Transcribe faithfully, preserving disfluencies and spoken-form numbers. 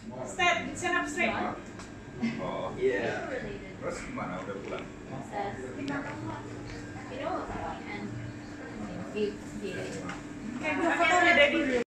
Step, stand up straight. Oh iya. Terus gimana? Udah pulang? You know, and he, he Kayak gue foto udah dari